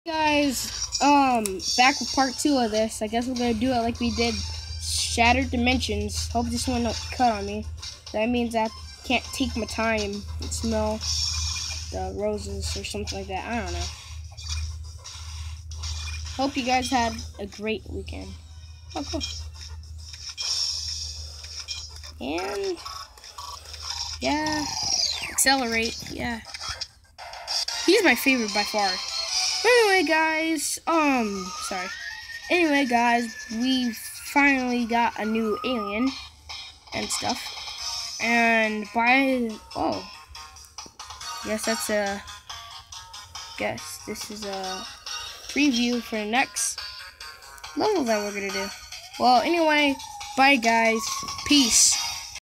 Guys, back with part 2 of this. I guess we're gonna do it like we did Shattered Dimensions. Hope this one don't cut on me. That means I can't take my time and smell the roses or something like that. I don't know. Hope you guys had a great weekend. Oh, cool. And yeah, accelerate. Yeah, he's my favorite by far. Anyway, guys, sorry. Anyway, guys, we finally got a new alien and stuff. And guess this is a preview for the next level that we're gonna do. Well, anyway, bye, guys. Peace.